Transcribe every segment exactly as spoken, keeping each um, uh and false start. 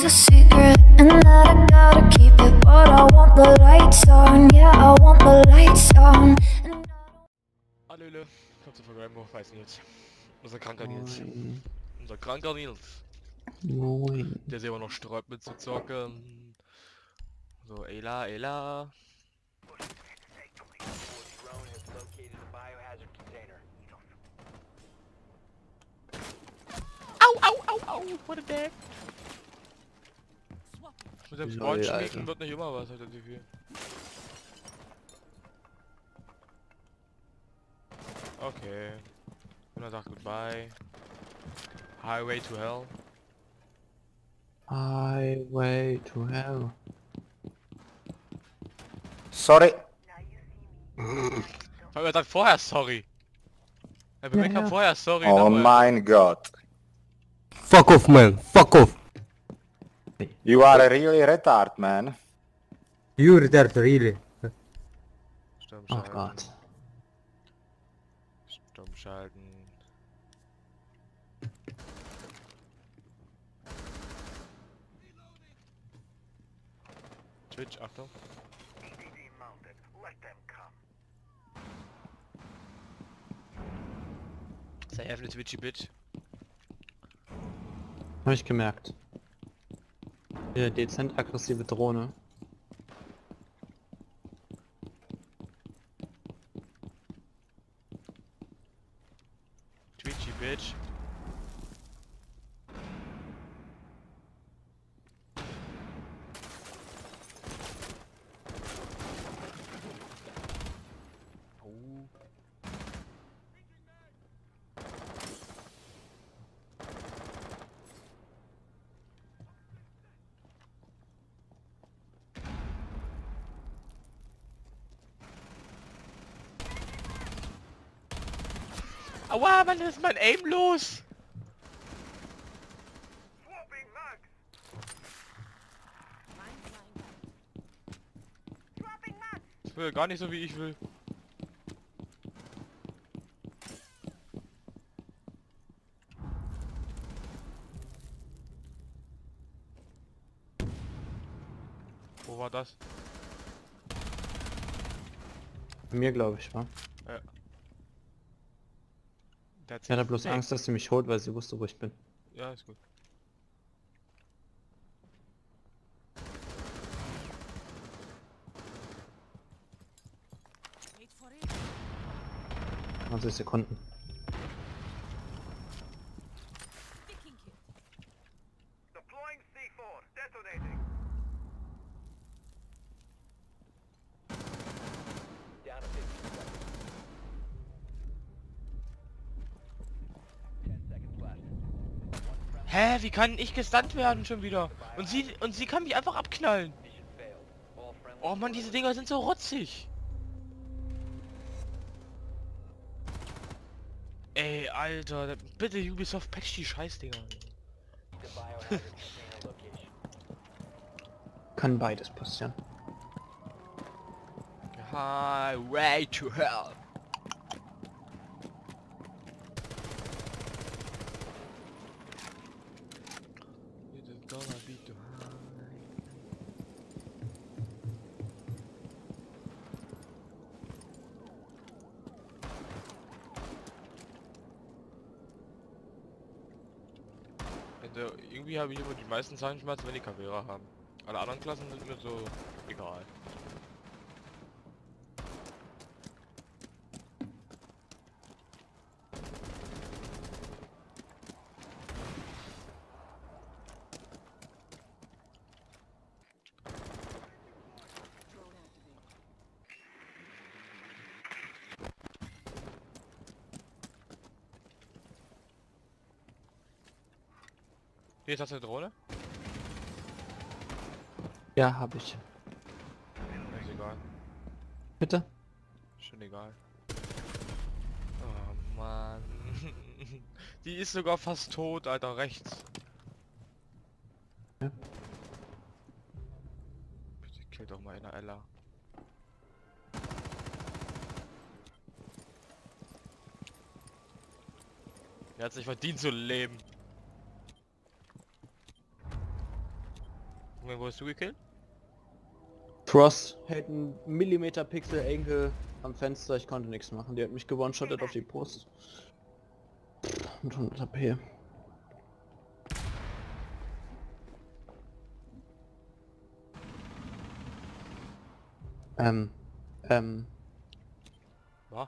is a secret, and that I gotta keep it. But I want the lights on, yeah, I want the lights on. And Hallöle, kommt zu Rainbow, weiß Nils. Unser kranker Nils. Moin. Unser kranker Nils. Moin. Der sich immer noch sträubt mit zu zocken. So, Ela, Ela. Au, au, au, au, what a deck. Mit dem Freund Lol, schmieden Alter. wird nicht immer was, hat er die viel. Okay. Und er sagt goodbye. Highway to hell. Highway to hell. Sorry. Aber er sagt vorher sorry. Er Ja, bemerkt ja. vorher sorry. Oh nochmal. mein Gott. Fuck off, man. Fuck off. You are a really retard, man. You retard, really. Sturm Oh schalten. Gott. Sturm schalten. Twitch, Achtung. Sei einfach eine Twitchy Bitch. Hab ich gemerkt. Ja, dezent aggressive Drohne. Twitchy Bitch. Oh. Aua, Mann, ist mein Aim los! Ich will gar nicht so wie ich will. Wo war das? Bei mir glaube ich, war. Ja. Der hat Ich hatte sich- bloß Nee. Angst, dass sie mich holt, weil sie wusste, wo ich bin. Ja, ist gut. zwanzig Sekunden. Hä, wie kann ich gestunt werden schon wieder? Und sie und sie kann mich einfach abknallen. Oh Mann, diese Dinger sind so rotzig. Ey, Alter, bitte Ubisoft patch die Scheißdinger. Kann beides passieren. Highway to hell. It is gonna be too high. Also, irgendwie habe ich immer die meisten Zahnschmerzen, wenn die Caveira haben. Alle anderen Klassen sind mir so egal. Hier ist das eine Drohne? Ja, habe ich. Ist egal. Bitte? Schon egal. Oh Mann. Die ist sogar fast tot, Alter, rechts. Ja. Bitte kill doch mal eine Ella. Er hat sich verdient zu leben. Und wo hast du gekillt? Frost hält einen Millimeter Pixel Enkel am Fenster, ich konnte nichts machen. Die hat mich gewone-shottet auf die Brust. Mit hundert H P. Ähm, ähm, Was?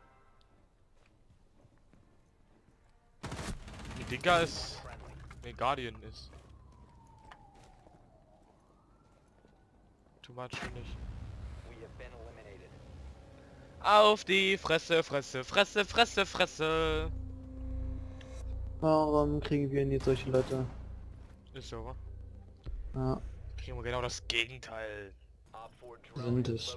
Die Dinker ist... Ne, Guardian ist. Too much finde ich. Auf die Fresse, Fresse, Fresse, Fresse, Fresse. warum kriegen wir nie solche Leute? Ist so, wa? Ja, Kriegen wir genau das Gegenteil. sind es.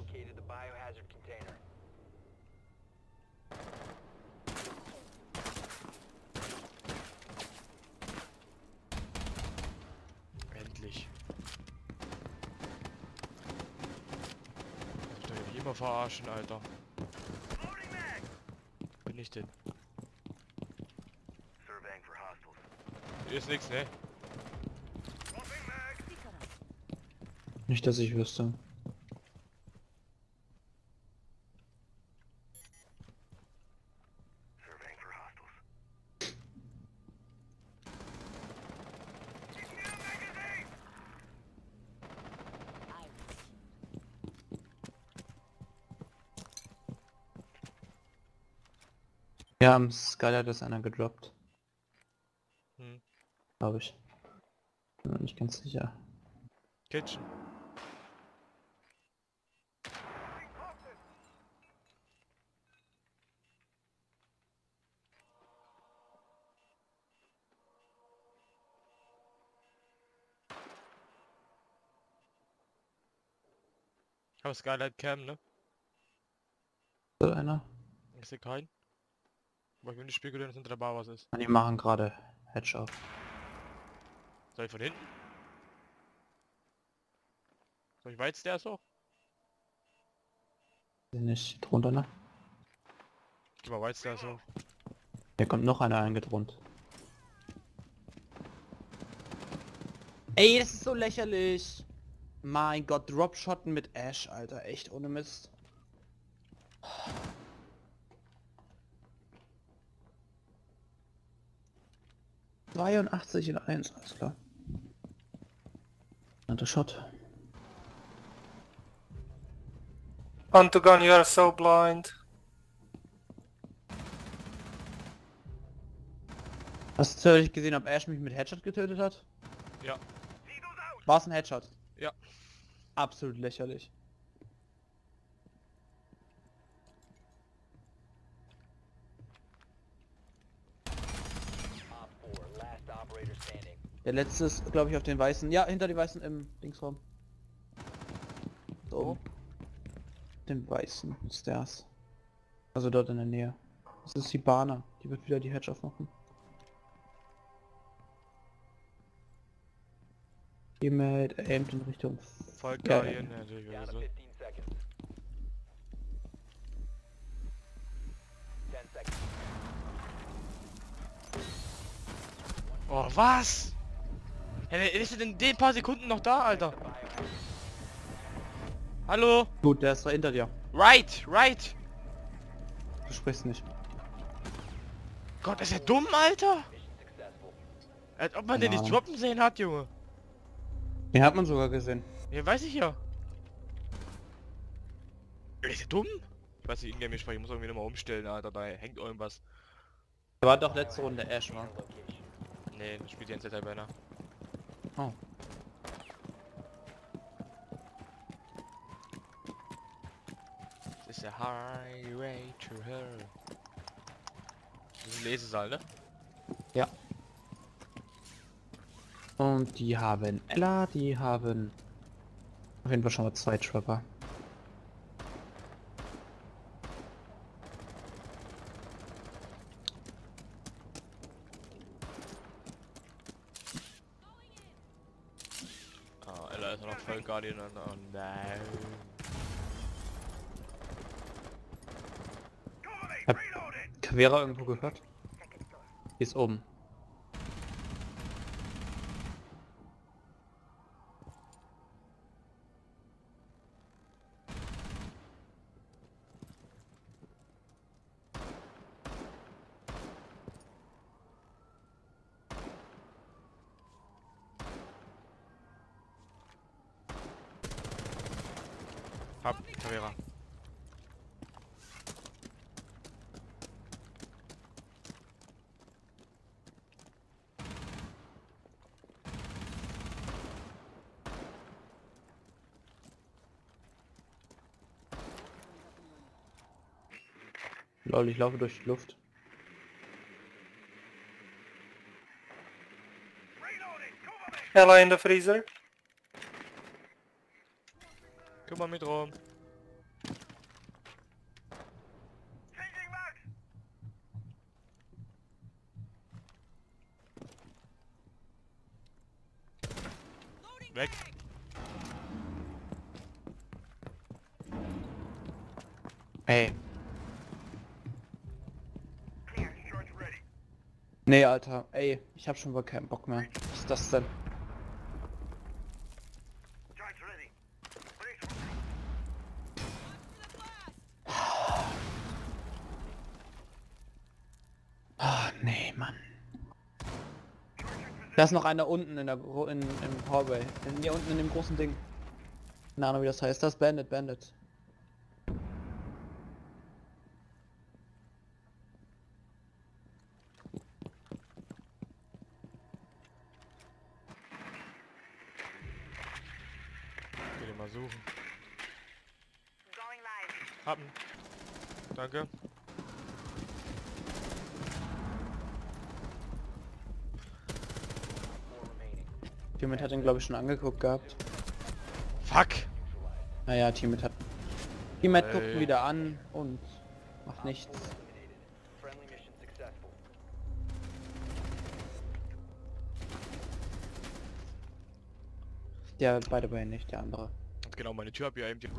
Endlich. Ich will mich immer verarschen, Alter. Bin ich denn? Hier ist nix, ne? Nicht, dass ich wüsste. Ja, am Skylight ist einer gedroppt. Hm. Glaube ich. Bin mir nicht ganz sicher. Kitchen. Aber Skylight Cam, ne? Ist da einer? Ich sehe keinen. Aber ich will nicht spekulieren, dass hinter der Bar was ist. Die machen gerade Headshot. Soll ich von hinten? Soll ich weiß der so? Nicht drunter, ne? Geh mal weiß der so. Hier kommt noch einer eingedrunnt. Ey, das ist so lächerlich. Mein Gott, Dropshotten mit Ash, Alter, echt ohne Mist. zweiundachtzig in eins, alles klar. Und der Shot. Antogon, you are so blind. Hast du nicht gesehen, ob Ash mich mit Headshot getötet hat? Ja. War es ein Headshot? Ja. Absolut lächerlich. Der letzte ist, glaube ich, auf den Weißen. Ja, hinter die Weißen im Linksraum. So. Wo? Den Weißen Stairs. Also dort in der Nähe. Das ist die Bahner. Die wird wieder die Hedge aufmachen. E-Mail aimed in Richtung... Voll Ja, Guardian, ja. natürlich oder so. Oh, was? Ja, wer ist denn in den paar Sekunden noch da, Alter? Hallo? Gut, der ist hinter dir. Right, right. Du sprichst nicht. Gott, ist er dumm, Alter? Als ob man den nicht Ja. droppen sehen hat, Junge. Den hat man sogar gesehen. Ja, weiß ich ja. Ist er dumm? Ich weiß nicht, in-game sprechen, ich muss irgendwie nochmal umstellen, Alter, da hängt irgendwas. Der war doch letzte Runde Ash, war. Nee, das spielt die ganze Zeit Banner. Oh. Das ist der Highway to Hell. Das ist ein Lesesaal, ne? Ja. Und die haben Ella, die haben auf jeden Fall schon mal zwei Trapper. Ah, Ella ist noch voll Guardian und oh nein. Hab Quera irgendwo gehört? Die ist oben. Hab, Tavera. Lol, ich laufe durch die Luft. Ella in the freezer. Kümmer mit rum. Weg. Ey. Nee, Alter. Ey, ich hab schon wohl keinen Bock mehr. Was ist das denn? Ah, nee, Mann. Da ist noch einer unten in der Gro in, im Hallway. In, hier unten in dem großen Ding. Keine Ahnung wie das heißt. Das ist Bandit, Bandit. Ich will den mal suchen. Hab ihn. Danke. Teammate hat ihn glaube ich schon angeguckt gehabt. Fuck! Naja, Teammate hat... Teammate guckt Ey. ihn wieder an und macht nichts. Der beide bei nicht, der andere. Und genau meine Tür hab ja eben die...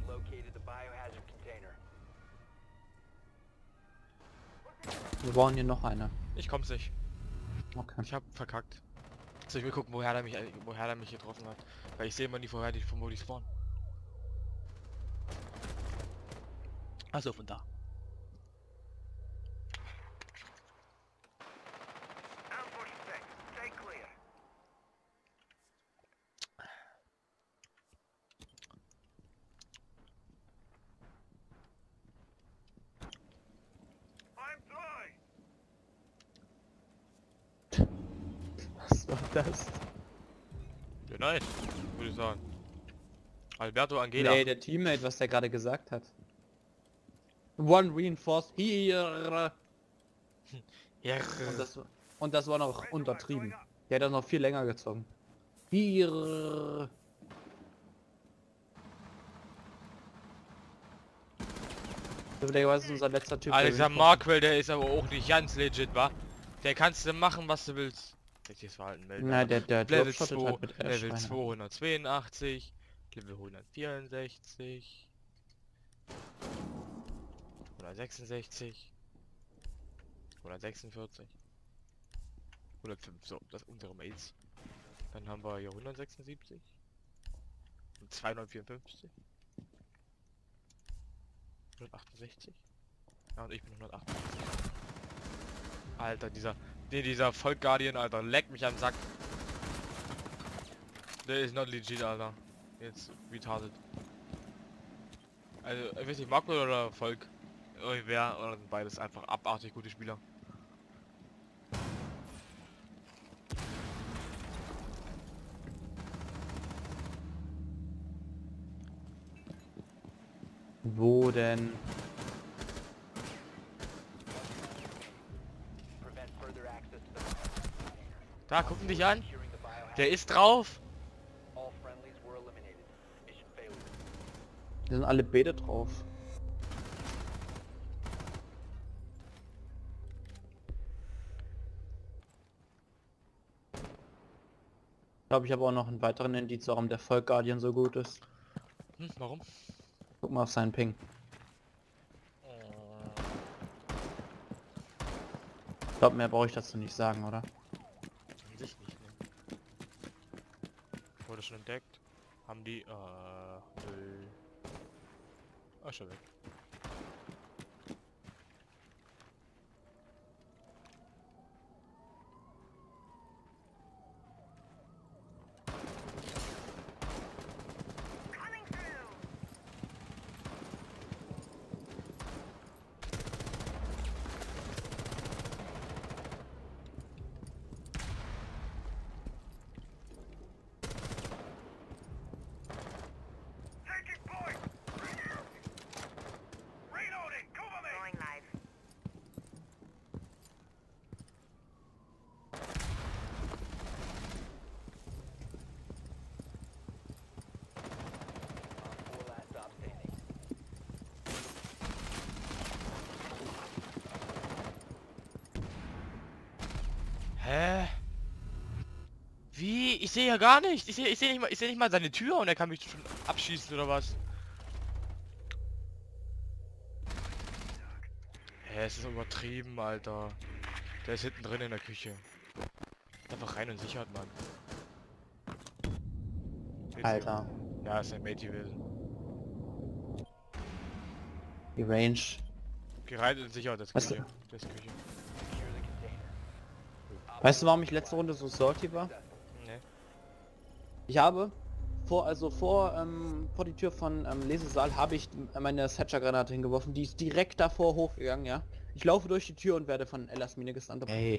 Wir brauchen hier noch einer. Ich komm's nicht. Okay. Ich hab verkackt. So, ich will gucken, woher der mich, woher der mich getroffen hat. Weil ich sehe immer nie vorher, die, von wo die spawnen. Also von da. Was war das? Ja, nein, würde ich sagen. Alberto Angela. Nee, der Teammate, was der gerade gesagt hat. One reinforced here. Ja. Und das, und das war noch untertrieben. Der hat das noch viel länger gezogen. Hier. Was ist unser letzter Typ? der Alexander reinforced- Markwell, der ist aber auch nicht ganz legit, wa? Der kannst du machen, was du willst. Richtiges Verhalten melden. Nein, der, der Level dropshottet zwei, halt mit Ash Level rein. zweihundertzweiundachtzig, Level hundertvierundsechzig, hundertsechsundsechzig, hundertsechsundvierzig, hundertfünf, so, das unsere Mates. Dann haben wir hier hundertsechsundsiebzig und zweihundertvierundfünfzig, hundertachtundsechzig, ja, und ich bin hundertachtundachtzig. Alter, dieser, nee, dieser Folk Guardian, Alter, leck mich am Sack. Der ist not legit, Alter. Jetzt retarded. Also, ich weiß nicht, Marco oder Volk? Irgendwer, oder sind beides einfach abartig gute Spieler. Wo denn? Da, gucken dich an. Der ist drauf. Da sind alle Bede drauf. Ich glaube, ich habe auch noch einen weiteren Indiz, warum der Folk Guardian so gut ist. Hm, warum? Guck mal auf seinen Ping. Ich glaube, mehr brauche ich dazu nicht sagen, oder? An sich nicht, ne? Wurde schon entdeckt. Haben die, äh, nö. Ah, schon weg. sehe ich sehe ja gar nicht. Ich sehe ich sehe nicht mal ich sehe nicht mal seine Tür und er kann mich schon abschießen oder was? Hä, es ist übertrieben, Alter. Der ist hinten drin in der Küche. Einfach rein und sichert, Mann. Geht's Alter. ihm? Ja, ist ein Mate gewesen. Die Range. Geh rein und sichert, das ist Was- Küche. Das ist Küche. Weißt du, warum ich letzte Runde so salty war? Ne. Ich habe vor, also vor, ähm, vor die Tür von ähm, Lesesaal habe ich meine Thatcher-Granate hingeworfen. Die ist direkt davor hochgegangen, ja. Ich laufe durch die Tür und werde von Ellas Mine gestunt. Ey.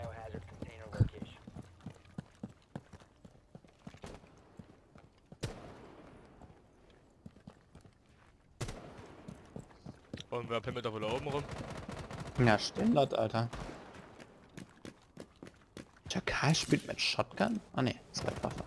Und wer pimmelt da wohl da oben rum? Ja, Standard, Alter. Türkei spielt mit Shotgun? Ah ne, Zweitwaffe.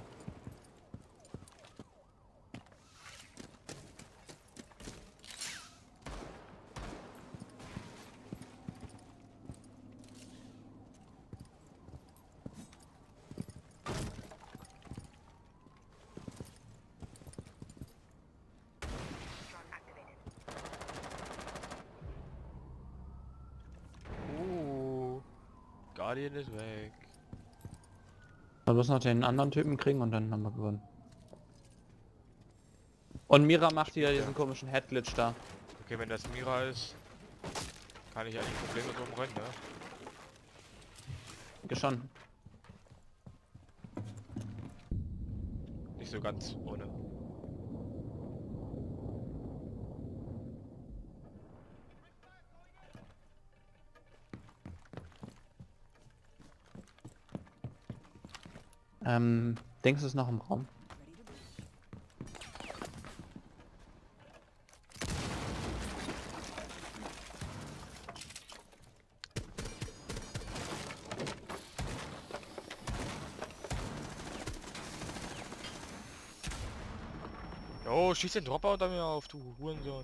Uh. Guardian ist weg. Wir müssen noch den anderen Typen kriegen und dann haben wir gewonnen. Und Mira macht wieder diesen komischen Headglitch da. Okay, wenn das Mira ist, kann ich eigentlich problemlos oben rein, ne? Denke schon. Nicht so ganz ohne. Ähm, denkst du, es ist noch im Raum? Oh, schieß den Dropper unter mir auf, du Hurensohn.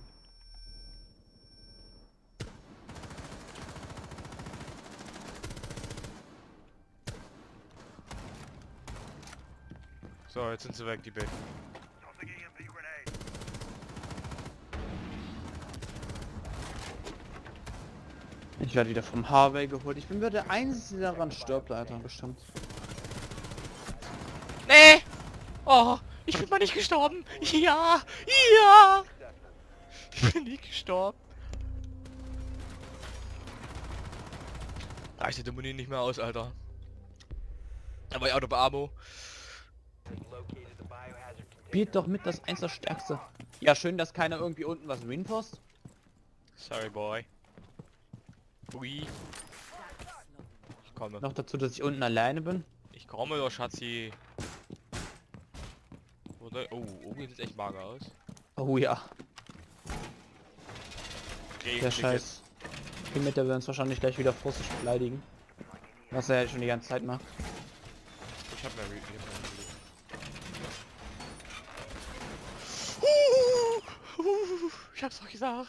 So, jetzt sind sie weg, die beiden. Ich werde wieder vom Harvey geholt. Ich bin wieder der Einzige, der daran stirbt, Alter, bestimmt. Nee! Oh, ich bin mal nicht gestorben. Ja! Ja! Ich bin nicht gestorben. Reicht die Muni nicht mehr aus, Alter. Da war ich out of ammo. Spielt doch mit das eins das Stärkste. Ja, schön, dass keiner irgendwie unten was reinforst. Sorry, boy. Ui. Ich komme. Noch dazu, dass ich unten alleine bin. Ich komme doch, Schatzi. Oder? Oh, oben sieht echt mager aus. Oh ja, Regen der fliegt Scheiß. Hiermit der wir uns wahrscheinlich gleich wieder russisch beleidigen. Was er ja schon die ganze Zeit macht. jetzt- Ich hab mehr Re- ich hab mehr Re- Uh, uh, Ich hab's doch gesagt.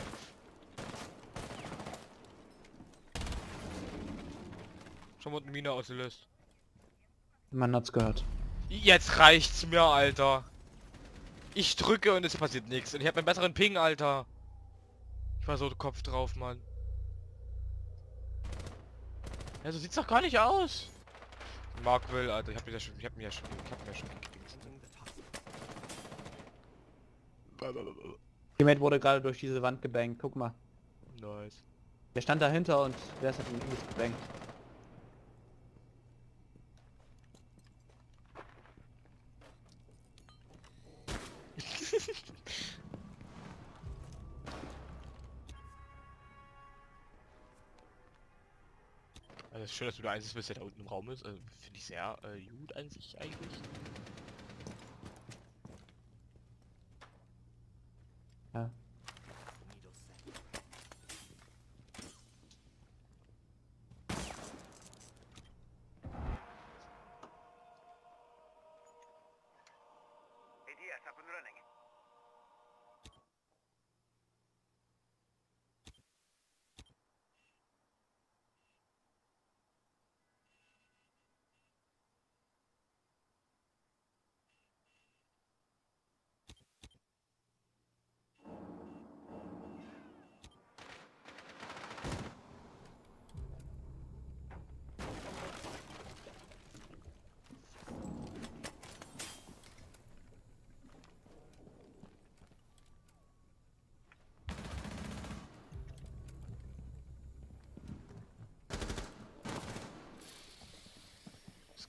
Schon mal eine Mine ausgelöst. Man hat's gehört. Jetzt reicht's mir, Alter. Ich drücke und es passiert nichts. Und ich habe einen besseren Ping, Alter. Ich war so Kopf drauf, Mann. Ja, so sieht's doch gar nicht aus. Mark will, Alter. Ich hab mir ja schon, ich hab mir ja schon, ich hab mir ja schon gedingst. Teammate wurde gerade durch diese Wand gebankt. Guck mal. Nice. Der stand dahinter und der ist hat ihn übelst gebankt. Also es ist schön, dass du der Einzige bist, der da unten im Raum ist. Also, finde ich sehr äh, gut an sich eigentlich. Ja.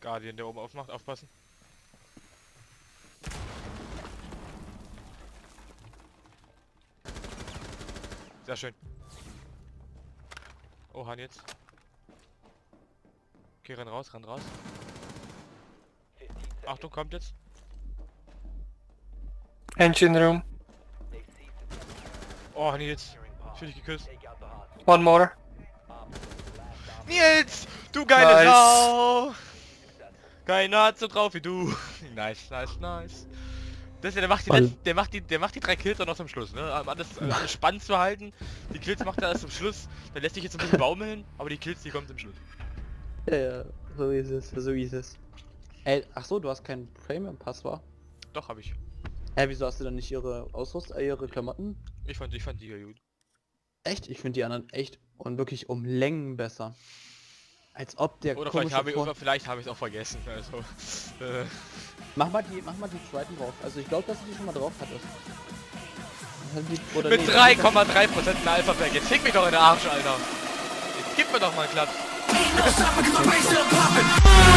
Guardian, der oben aufmacht, aufpassen. Sehr schön. Oh, Han jetzt. Okay, renn raus, renn raus. Achtung, kommt jetzt. Engine room. Oh, Nils. Fühl dich geküsst. One more. Nils! Du geile Nice. Sau! Keiner hat so drauf wie du. Nice, nice, nice. Das ist ja, der macht die, Voll. letzten, der macht die, der macht die drei Kills auch noch zum Schluss, ne? Um alles, um alles spannend zu halten. Die Kills macht er erst zum Schluss. Der lässt sich jetzt ein bisschen baumeln, aber die Kills, die kommen zum Schluss. Ja, ja, so ist es, so ist es. Ey, ach so, du hast keinen Premium-Pass, wa? Doch, hab ich. Hä, wieso hast du dann nicht ihre Ausrüstung, äh, ihre Klamotten? Ich fand, ich fand die ja gut. Echt? Ich finde die anderen echt und wirklich um Längen besser. Als ob der Oder vielleicht komische habe ich, Vor- oder vielleicht habe ich es auch vergessen. Also, äh, Mach mal die, mach mal die zweiten drauf. Also ich glaube, dass du die schon mal drauf hattest. Die, oder mit nee, drei Komma drei Prozent in Alpha-Pack. Jetzt fick mich doch in den Arsch, Alter. Jetzt gib mir doch mal einen Klaps. Ain't no stopping 'cause my bass still popping.